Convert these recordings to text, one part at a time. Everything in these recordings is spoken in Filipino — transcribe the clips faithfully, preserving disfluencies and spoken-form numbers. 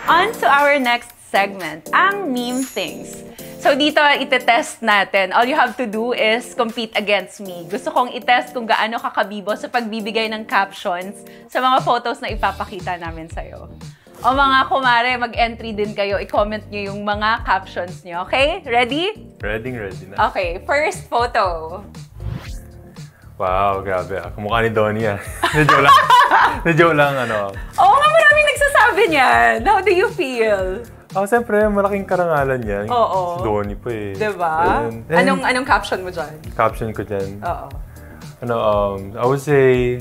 On to our next segment, ang meme things. So dito, itetest natin. All you have to do is compete against me. Gusto kong itest kung gaano kakabibo sa pagbibigay ng captions sa mga photos na ipapakita namin sa'yo. O mga kumare, mag-entry din kayo. I-comment nyo yung mga captions nyo. Okay? Ready? Ready, ready na. Okay, first photo. Wow, grabe. Kumukha ni Donnie yan. Na-joke lang. Na-joke lang, ano. Oo nga, maraming nagsasabi niyan. How do you feel? Oh, siyempre, malaking karangalan yan. Oo. Si Donnie pa eh. Diba? And, and, anong, anong caption mo dyan? Caption ko dyan? Oo. Ano, um, I would say...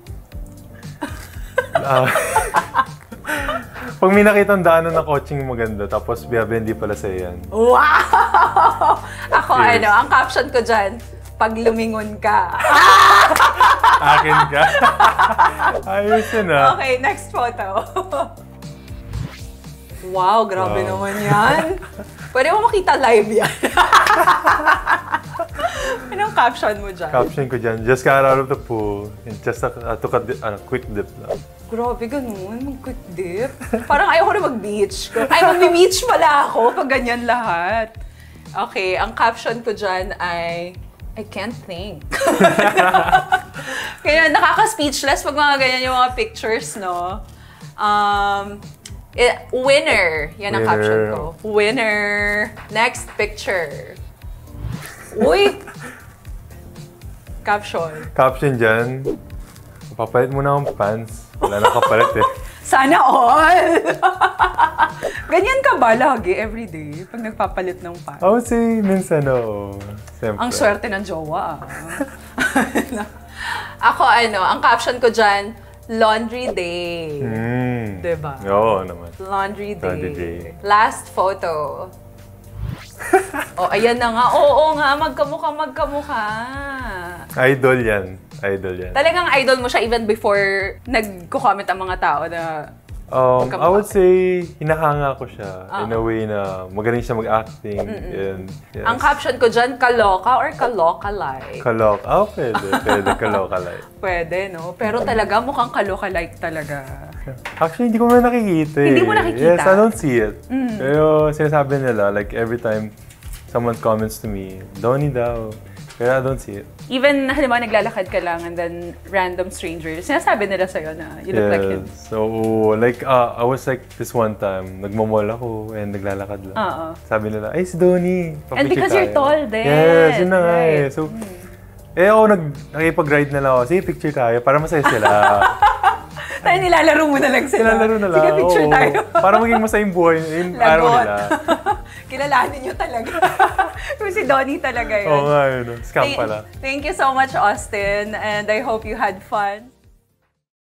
uh, pag may nakitang daanan ng coaching maganda, tapos biyabe hindi pala sa'yo yan. Wow! Ako, yes. Ano, ang caption ko dyan, pag lumingon ka. Akin ka? Ayos yun ah. Okay, next photo. Wow, grabe wow. naman yan. Pwede mo makita live yan. Anong caption mo dyan? Caption ko dyan, just got out of the pool. And just uh, took a, a quick dip lang. Grabe, ganun. Mag-quick dip. Parang ayaw ko na mag-beach. Ay, mag-beach pala ako pag ganyan lahat. Okay, ang caption ko dyan ay, I can't think. Kaya nakaka-speechless pag mga ganyan yung mga pictures, no? Um, it, winner. Yan ang winner. Caption ko. Winner. Next picture. Uy! Caption. Caption dyan, papalit mo na akong pants. Wala na kapalit eh. Sana all! Ganyan ka ba lagi, everyday, pag nagpapalit ng pants? I would say, minsan, no. Siyempre. Ang swerte ng jowa, ah. Ako, ano, ang caption ko dyan, laundry day. Mm. Diba? Oo naman. Laundry day. Laundry day. Last photo. Oh, ayan na nga. Oo nga, magkamukha, magkamukha. Idol yan. Idol yan. Talagang idol mo siya even before nagko-comment ang mga tao na um, I would say, hinahanga ko siya uh-huh. in a way na magaling siya mag-acting. And, yes. Ang caption ko dyan, kaloka or kaloka-like? Kaloka. Ah, oh, pwede. Pwede kaloka-like. Pwede, no? Pero talaga, mukhang kaloka-like talaga. Actually, hindi ko na nakikita eh. Hindi mo nakikita? Yes, I don't see it. Mm. Pero sinasabi nila, like every time someone comments to me, Donnie daw. Pero I don't see it. Even, halimbawa, naglalakad ka lang and then random strangers, sinasabi nila sa'yo na you look yes. like him. So, like, uh, I was like this one time, nagmamall ako and naglalakad lang. Uh-uh. Sabi nila, ay, si Donnie. And because tayo. You're tall then. Yes, yun na nga eh. Right. So, hmm. eh ako, nag, nakipag-ride na lang ako. Sige, picture tayo para masaya sila. Tayo nilalaro mo na lang sila. Nilalaro na lang. Sige, picture Oo. tayo. Para maging masayang buhay yung araw nila. Kilalanin nyo talaga. Kung si Donnie talaga yun. Oo nga yun. Scam pala. Thank you so much, Austin. And I hope you had fun.